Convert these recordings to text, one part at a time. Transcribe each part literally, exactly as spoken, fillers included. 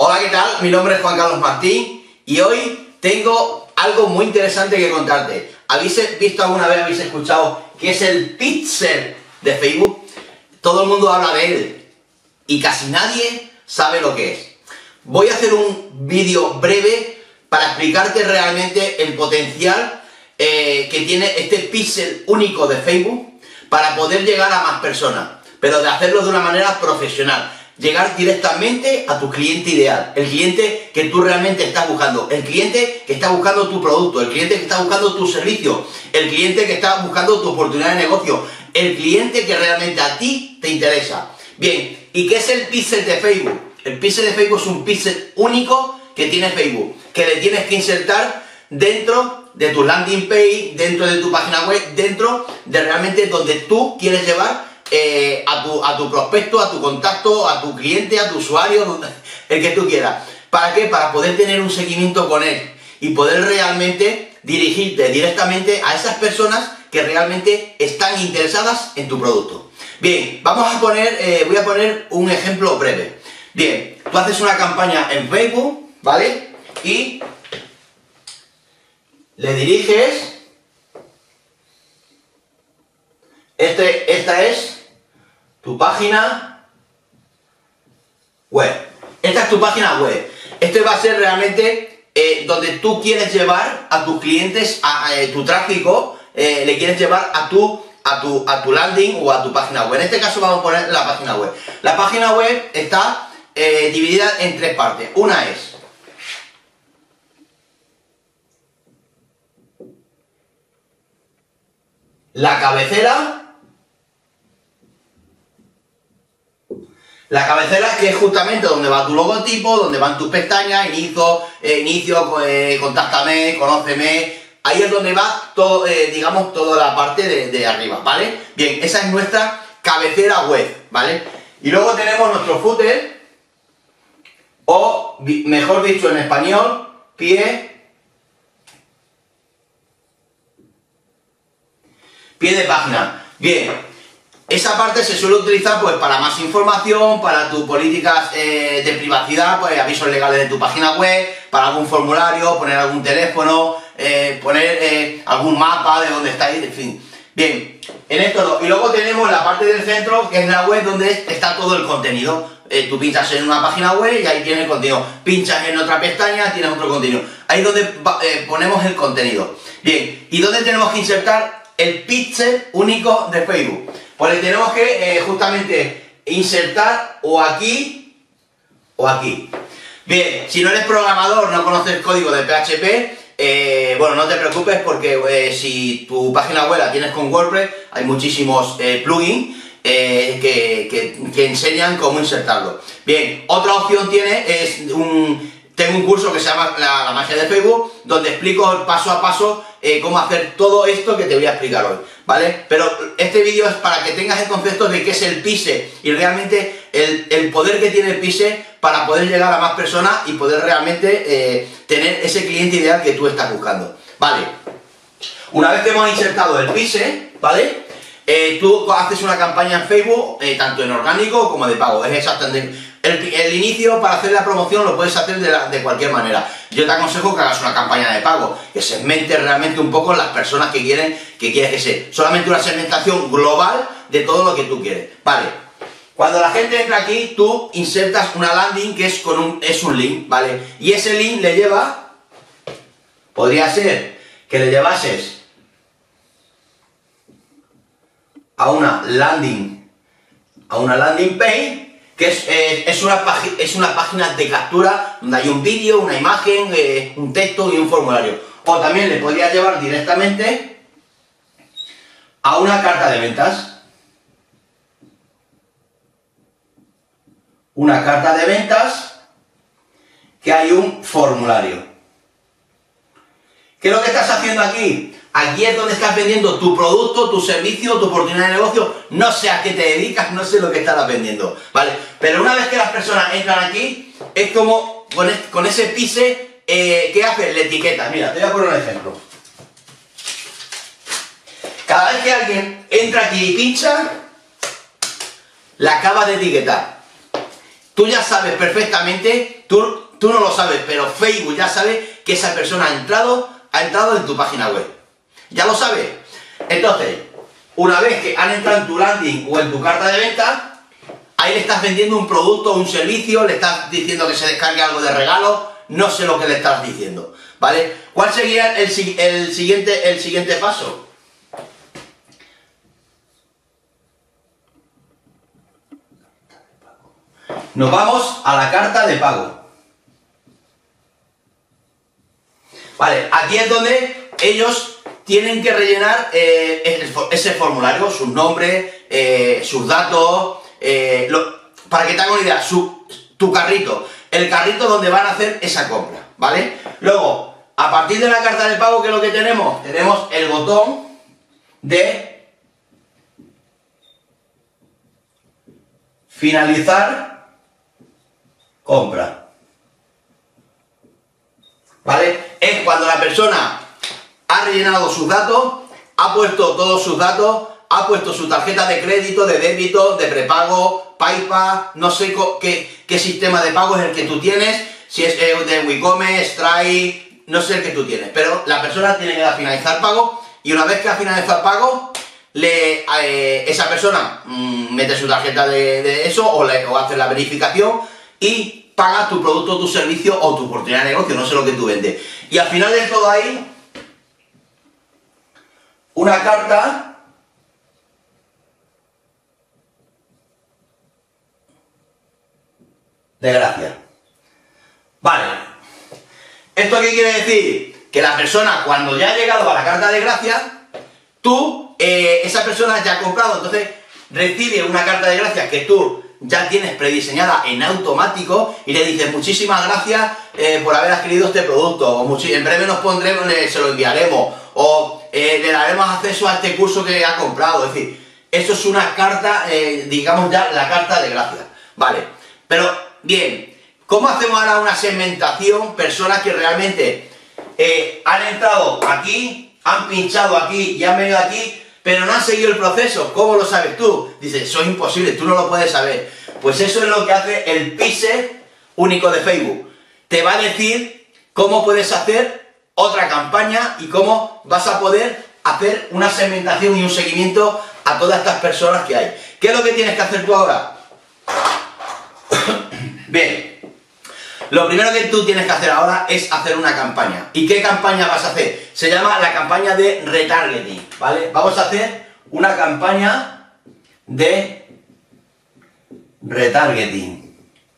Hola, ¿qué tal? Mi nombre es Juan Carlos Martín y hoy tengo algo muy interesante que contarte. ¿Habéis visto alguna vez, habéis escuchado qué es el píxel de Facebook? Todo el mundo habla de él y casi nadie sabe lo que es. Voy a hacer un vídeo breve para explicarte realmente el potencial eh, que tiene este píxel único de Facebook para poder llegar a más personas, pero de hacerlo de una manera profesional. Llegar directamente a tu cliente ideal, el cliente que tú realmente estás buscando, el cliente que está buscando tu producto, el cliente que está buscando tu servicio, el cliente que está buscando tu oportunidad de negocio, el cliente que realmente a ti te interesa. Bien, ¿y qué es el píxel de Facebook? El píxel de Facebook es un píxel único que tiene Facebook, que le tienes que insertar dentro de tu landing page, dentro de tu página web, dentro de realmente donde tú quieres llevar Eh, a, tu, a tu prospecto, a tu contacto, a tu cliente, a tu usuario, el que tú quieras. ¿Para qué? Para poder tener un seguimiento con él y poder realmente dirigirte directamente a esas personas que realmente están interesadas en tu producto. Bien, vamos a poner, eh, voy a poner un ejemplo breve. Bien, tú haces una campaña en Facebook, ¿vale? Y le diriges. Este, esta es tu página web. Esta es tu página web. Este va a ser realmente eh, donde tú quieres llevar a tus clientes, a, a, a tu tráfico, eh, le quieres llevar a tu, a, tu, a tu landing o a tu página web. En este caso vamos a poner la página web. La página web está eh, dividida en tres partes. Una es la cabecera. La cabecera, que es justamente donde va tu logotipo, donde van tus pestañas, inicio, eh, inicio eh, contáctame, conóceme. Ahí es donde va todo, eh, digamos, toda la parte de, de arriba, ¿vale? Bien, esa es nuestra cabecera web, ¿vale? Y luego tenemos nuestro footer, o mejor dicho en español, pie, pie de página. Bien. Esa parte se suele utilizar pues para más información, para tus políticas eh, de privacidad, pues avisos legales de tu página web, para algún formulario, poner algún teléfono, eh, poner eh, algún mapa de dónde estáis, en fin. Bien, en esto. Y luego tenemos la parte del centro, que es la web donde está todo el contenido. Eh, tú pinchas en una página web y ahí tienes el contenido. Pinchas en otra pestaña, tienes otro contenido. Ahí es donde eh, ponemos el contenido. Bien, ¿y dónde tenemos que insertar el píxel único de Facebook? Pues tenemos que eh, justamente insertar o aquí o aquí. Bien, si no eres programador, no conoces el código de P H P, eh, bueno, no te preocupes porque eh, si tu página web la tienes con WordPress, hay muchísimos eh, plugins eh, que, que, que enseñan cómo insertarlo. Bien, otra opción tiene es un... Tengo un curso que se llama la, la magia de Facebook, donde explico paso a paso eh, cómo hacer todo esto que te voy a explicar hoy, ¿vale? Pero este vídeo es para que tengas el concepto de qué es el píxel y realmente el, el poder que tiene el píxel para poder llegar a más personas y poder realmente eh, tener ese cliente ideal que tú estás buscando, ¿vale? Una vez que hemos insertado el píxel, ¿vale? Eh, tú haces una campaña en Facebook, eh, tanto en orgánico como de pago, es exactamente... El, el inicio para hacer la promoción lo puedes hacer de, la, de cualquier manera. Yo te aconsejo que hagas una campaña de pago, que segmentes realmente un poco las personas que quieren que quieres que sea. Solamente una segmentación global de todo lo que tú quieres. Vale. Cuando la gente entra aquí, tú insertas una landing que es, con un, es un link, ¿vale? Y ese link le lleva, podría ser que le llevases a una landing, a una landing page, que es, eh, es, una es una página de captura donde hay un vídeo, una imagen, eh, un texto y un formulario. O también le podrías llevar directamente a una carta de ventas. Una carta de ventas que hay un formulario. ¿Qué es lo que estás haciendo aquí? Aquí es donde estás vendiendo tu producto, tu servicio, tu oportunidad de negocio. No sé a qué te dedicas, no sé lo que estarás vendiendo, ¿vale? Pero una vez que las personas entran aquí, es como con, es, con ese píxel, eh, ¿qué haces? Le etiquetas. Mira, te voy a poner un ejemplo. Cada vez que alguien entra aquí y pincha, la acabas de etiquetar. tú ya sabes perfectamente, tú, tú no lo sabes, pero Facebook ya sabe que esa persona ha entrado, ha entrado en tu página web. Ya lo sabes. Entonces, una vez que han entrado en tu landing o en tu carta de venta, ahí le estás vendiendo un producto o un servicio, le estás diciendo que se descargue algo de regalo, no sé lo que le estás diciendo, ¿vale? ¿Cuál sería el, el, siguiente, el siguiente paso? Nos vamos a la carta de pago. Vale, aquí es donde ellos tienen que rellenar eh, ese formulario, sus nombres, eh, sus datos, eh, lo, para que te hagan una idea, su, tu carrito, el carrito donde van a hacer esa compra, ¿vale? Luego, a partir de la carta de pago, ¿qué es lo que tenemos? Tenemos el botón de finalizar compra, ¿vale? Es cuando la persona ha rellenado sus datos, ha puesto todos sus datos, ha puesto su tarjeta de crédito, de débito, de prepago, PayPal, no sé qué, qué sistema de pago es el que tú tienes, si es de WeCommerce, Stripe, no sé el que tú tienes, pero la persona tiene que dar a finalizar pago y una vez que ha finalizado el pago, le, eh, esa persona mmm, mete su tarjeta de, de eso o, le, o hace la verificación y paga tu producto, tu servicio o tu oportunidad de negocio, no sé lo que tú vendes. Y al final de todo ahí, una carta de gracias. Vale. ¿Esto qué quiere decir? Que la persona, cuando ya ha llegado a la carta de gracias, tú, eh, esa persona ya ha comprado, entonces recibe una carta de gracias que tú ya tienes prediseñada en automático y le dices muchísimas gracias eh, por haber adquirido este producto, o en breve nos pondremos, eh, se lo enviaremos, o eh, le daremos acceso a este curso que ha comprado. Es decir, eso es una carta, eh, digamos ya la carta de gracias, vale. Pero bien, ¿cómo hacemos ahora una segmentación? Personas que realmente eh, han entrado aquí, han pinchado aquí y han venido aquí, pero no han seguido el proceso. ¿Cómo lo sabes tú? Dices, eso es imposible, tú no lo puedes saber. Pues eso es lo que hace el Pixel único de Facebook. Te va a decir cómo puedes hacer otra campaña y cómo vas a poder hacer una segmentación y un seguimiento a todas estas personas que hay. ¿Qué es lo que tienes que hacer tú ahora? Bien, lo primero que tú tienes que hacer ahora es hacer una campaña. ¿Y qué campaña vas a hacer? Se llama la campaña de retargeting, ¿vale? Vamos a hacer una campaña de retargeting.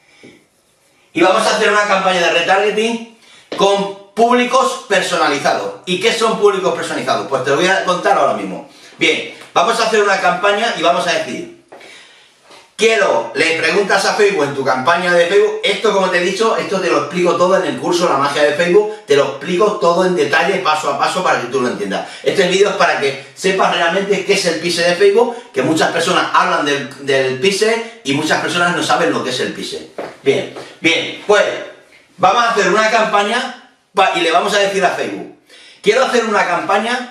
Y vamos a hacer una campaña de retargeting con públicos personalizados. ¿Y qué son públicos personalizados? Pues te lo voy a contar ahora mismo. Bien, vamos a hacer una campaña y vamos a decir: quiero, le preguntas a Facebook en tu campaña de Facebook, esto como te he dicho, esto te lo explico todo en el curso La Magia de Facebook, te lo explico todo en detalle, paso a paso, para que tú lo entiendas. Este vídeo es para que sepas realmente qué es el Pixel de Facebook, que muchas personas hablan del, del Pixel y muchas personas no saben lo que es el Pixel. Bien, bien, pues vamos a hacer una campaña y le vamos a decir a Facebook: quiero hacer una campaña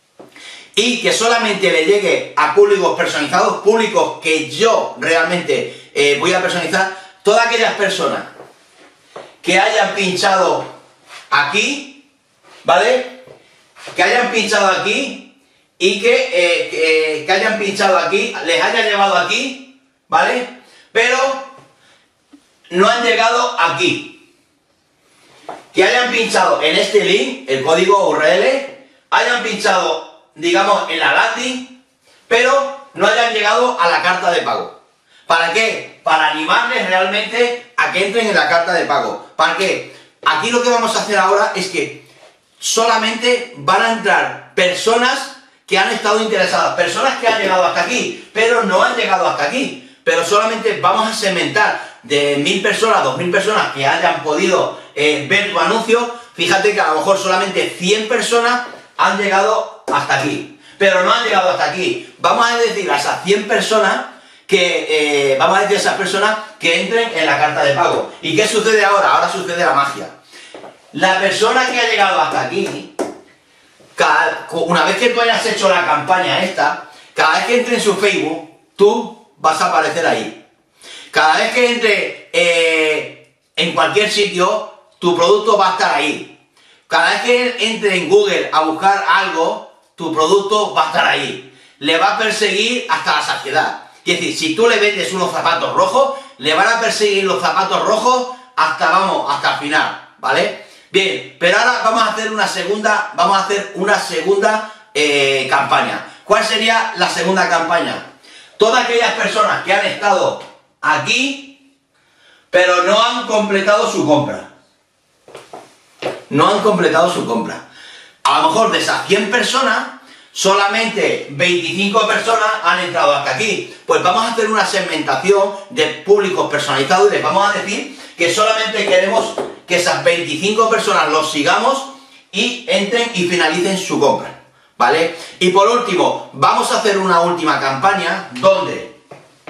y que solamente le llegue a públicos personalizados, públicos que yo realmente eh, voy a personalizar, todas aquellas personas que hayan pinchado aquí, ¿vale? Que hayan pinchado aquí y que, eh, que, que hayan pinchado aquí, les haya llevado aquí, ¿vale? Pero no han llegado aquí. Que hayan pinchado en este link, el código U R L, hayan pinchado, digamos, en la landing, pero no hayan llegado a la carta de pago. ¿Para qué? Para animarles realmente a que entren en la carta de pago. ¿Para qué? Aquí lo que vamos a hacer ahora es que solamente van a entrar personas que han estado interesadas, personas que han llegado hasta aquí, pero no han llegado hasta aquí. Pero solamente vamos a segmentar de mil personas, dos mil personas que hayan podido eh, ver tu anuncio. Fíjate que a lo mejor solamente cien personas han llegado hasta aquí, pero no han llegado hasta aquí. Vamos a decir a esas cien personas que, eh, vamos a decir a esas personas que entren en la carta de pago. ¿Y qué sucede ahora? Ahora sucede la magia. La persona que ha llegado hasta aquí, cada, una vez que tú hayas hecho la campaña esta, cada vez que entre en su Facebook, tú vas a aparecer ahí. Cada vez que entre eh, en cualquier sitio, tu producto va a estar ahí. Cada vez que entre en Google a buscar algo, tu producto va a estar ahí. Le va a perseguir hasta la saciedad. Es decir, si tú le vendes unos zapatos rojos, le van a perseguir los zapatos rojos hasta, vamos, hasta el final, ¿vale? Bien, pero ahora vamos a hacer una segunda, vamos a hacer una segunda eh, campaña. ¿Cuál sería la segunda campaña? Todas aquellas personas que han estado aquí, pero no han completado su compra. No han completado su compra. A lo mejor de esas cien personas, solamente veinticinco personas han entrado hasta aquí. Pues vamos a hacer una segmentación de públicos personalizados y les vamos a decir que solamente queremos que esas veinticinco personas los sigamos y entren y finalicen su compra, ¿vale? Y por último, vamos a hacer una última campaña donde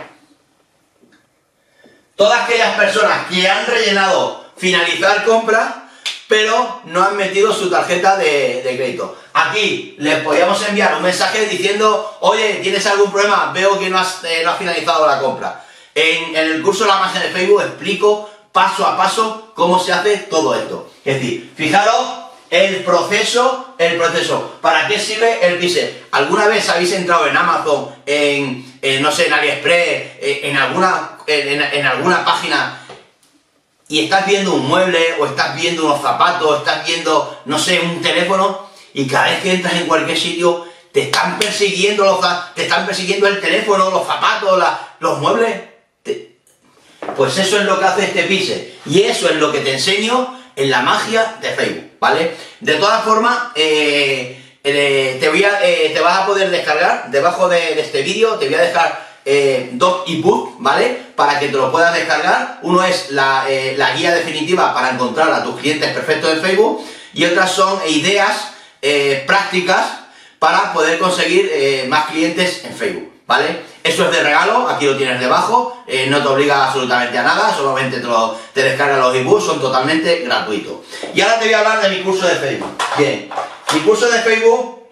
todas aquellas personas que han rellenado finalizar compra, pero no han metido su tarjeta de, de crédito. Aquí les podríamos enviar un mensaje diciendo, oye, ¿tienes algún problema? Veo que no has, eh, no has finalizado la compra. En, en el curso de la magia de Facebook explico paso a paso cómo se hace todo esto. Es decir, fijaros el proceso, el proceso. ¿Para qué sirve el pixel? ¿Alguna vez habéis entrado en Amazon, en, en no sé, en AliExpress, en alguna, en, en alguna página y estás viendo un mueble, o estás viendo unos zapatos, o estás viendo, no sé, un teléfono, y cada vez que entras en cualquier sitio te están persiguiendo los, te están persiguiendo el teléfono, los zapatos, la, los muebles? Te... Pues eso es lo que hace este pixel, y eso es lo que te enseño en la magia de Facebook, ¿vale? De todas formas, eh, eh, te, voy a, eh, te vas a poder descargar, debajo de, de este vídeo, te voy a dejar Eh, dos ebooks, ¿vale? Para que te lo puedas descargar. Uno es la, eh, la guía definitiva para encontrar a tus clientes perfectos en Facebook, y otras son ideas eh, prácticas para poder conseguir eh, más clientes en Facebook, ¿vale? Eso es de regalo, aquí lo tienes debajo, eh, no te obliga absolutamente a nada, solamente te, lo, te descargas los ebooks, son totalmente gratuitos. Y ahora te voy a hablar de mi curso de Facebook. Bien, mi curso de Facebook...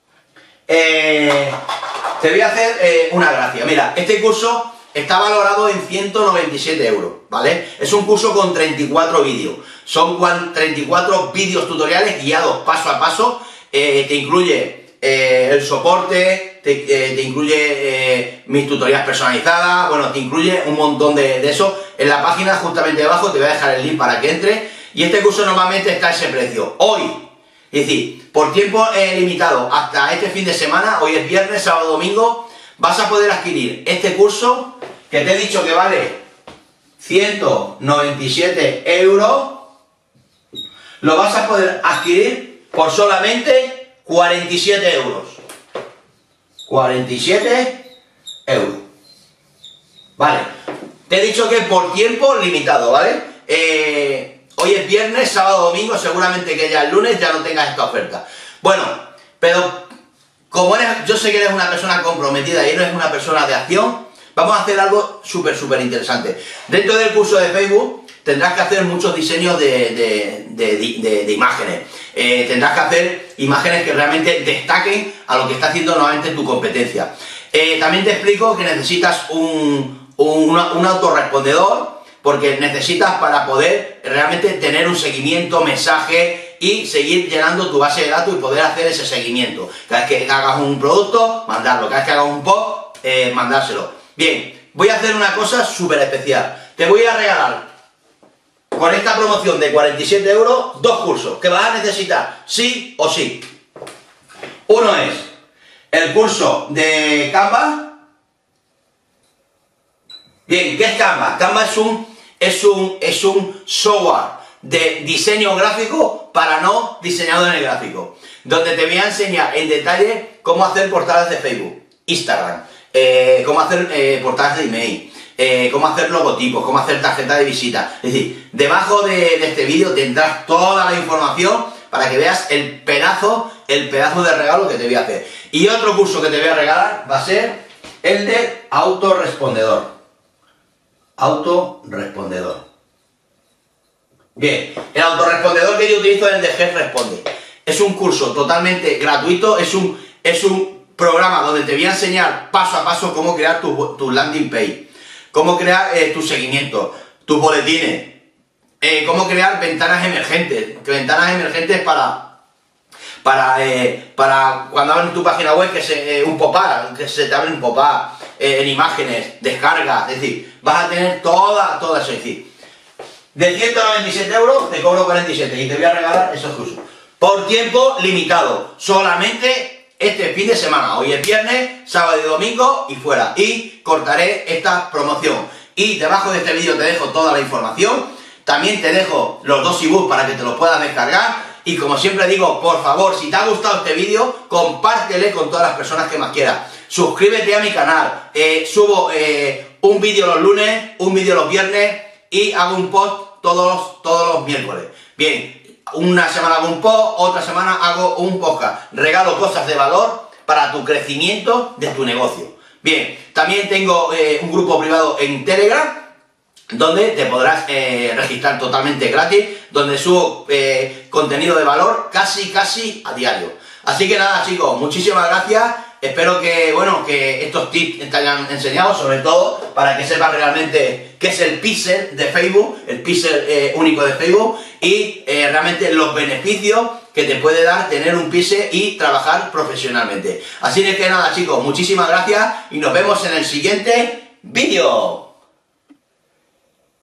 Eh, Te voy a hacer eh, una gracia. Mira, este curso está valorado en ciento noventa y siete euros, ¿vale? Es un curso con treinta y cuatro vídeos. Son treinta y cuatro vídeos tutoriales guiados paso a paso. Eh, te incluye eh, el soporte, te, eh, te incluye eh, mis tutorías personalizadas, bueno, te incluye un montón de, de eso. En la página, justamente debajo, te voy a dejar el link para que entres. Y este curso normalmente está a ese precio. Hoy, es decir, por tiempo eh, limitado hasta este fin de semana, hoy es viernes, sábado, domingo, vas a poder adquirir este curso que te he dicho que vale ciento noventa y siete euros, lo vas a poder adquirir por solamente cuarenta y siete euros. cuarenta y siete euros. Vale, te he dicho que por tiempo limitado, ¿vale? Eh... Hoy es viernes, sábado, domingo, seguramente que ya el lunes ya no tengas esta oferta. Bueno, pero como eres, yo sé que eres una persona comprometida y eres una persona de acción, vamos a hacer algo súper, súper interesante. Dentro del curso de Facebook tendrás que hacer muchos diseños de, de, de, de, de imágenes. Eh, tendrás que hacer imágenes que realmente destaquen a lo que está haciendo nuevamente tu competencia. Eh, también te explico que necesitas un, un, un autorrespondedor, porque necesitas para poder realmente tener un seguimiento, mensaje y seguir llenando tu base de datos y poder hacer ese seguimiento. Cada vez que hagas un producto, mandarlo. Cada vez que hagas un post, eh, mandárselo. Bien, voy a hacer una cosa súper especial. Te voy a regalar, con esta promoción de cuarenta y siete euros, dos cursos que vas a necesitar sí o sí. Uno es el curso de Canva. Bien, ¿qué es Canva? Canva es un Es un, es un software de diseño gráfico para no diseñadores gráficos, donde te voy a enseñar en detalle cómo hacer portadas de Facebook, Instagram, eh, cómo hacer eh, portadas de email, eh, cómo hacer logotipos, cómo hacer tarjetas de visita. Es decir, debajo de, de este vídeo tendrás toda la información para que veas el pedazo, el pedazo de regalo que te voy a hacer. Y otro curso que te voy a regalar va a ser el de autorrespondedor. Autorrespondedor. Bien, el autorrespondedor que yo utilizo es el de GetResponde. Es un curso totalmente gratuito, es un, es un programa donde te voy a enseñar paso a paso cómo crear tu, tu landing page, cómo crear eh, tu seguimiento, tus boletines, eh, cómo crear ventanas emergentes, que ventanas emergentes para... Para, eh, para cuando abres tu página web, que se, eh, un pop-up, que se te abre un pop-up, eh, en imágenes, descargas, es decir, vas a tener toda, toda eso, es decir, de ciento noventa y siete euros te cobro cuarenta y siete y te voy a regalar esos cursos, por tiempo limitado, solamente este fin de semana, hoy es viernes, sábado y domingo y fuera, y cortaré esta promoción, y debajo de este vídeo te dejo toda la información, también te dejo los dos ebooks para que te los puedas descargar. Y como siempre digo, por favor, si te ha gustado este vídeo, compártele con todas las personas que más quieras. Suscríbete a mi canal, eh, subo eh, un vídeo los lunes, un vídeo los viernes y hago un post todos los, todos los miércoles. Bien, una semana hago un post, otra semana hago un podcast. Regalo cosas de valor para tu crecimiento de tu negocio. Bien, también tengo eh, un grupo privado en Telegram, donde te podrás eh, registrar totalmente gratis, donde subo eh, contenido de valor casi, casi a diario. Así que nada, chicos, muchísimas gracias. Espero que, bueno, que estos tips te hayan enseñado, sobre todo para que sepas realmente qué es el pixel de Facebook, el pixel eh, único de Facebook y eh, realmente los beneficios que te puede dar tener un pixel y trabajar profesionalmente. Así que nada, chicos, muchísimas gracias y nos vemos en el siguiente vídeo.